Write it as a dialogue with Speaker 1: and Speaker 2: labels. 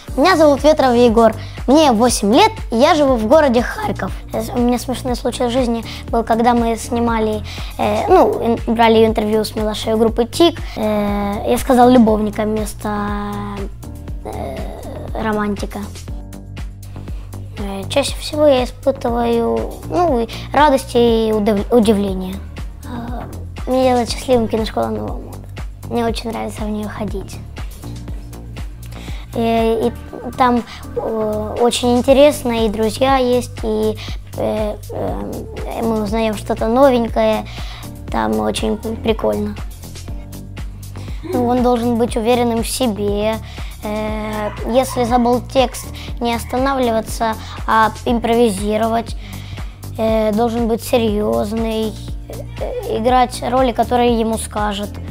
Speaker 1: Меня зовут Ветров Егор, мне 8 лет, и я живу в городе Харьков. У меня смешной случай в жизни был, когда мы снимали, брали интервью с Милошей группы ТИК. Я сказал любовника вместо романтика. Чаще всего я испытываю радость и удивление. Мне делает счастливым киношкола Нового мода. Мне очень нравится в нее ходить. И там очень интересно, и друзья есть, и мы узнаем что-то новенькое, там очень прикольно. Он должен быть уверенным в себе. Если забыл текст, не останавливаться, а импровизировать. Должен быть серьезный, играть роли, которые ему скажут.